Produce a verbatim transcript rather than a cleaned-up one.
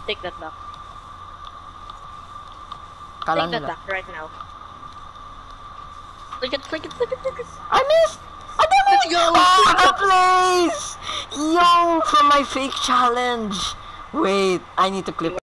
Take that back. Kala Take that nila. back right now. Click it, click it, click it, click it. I missed! I did Let's it! go! Oh, the place! Yo, from my fake challenge! Wait, I need to clip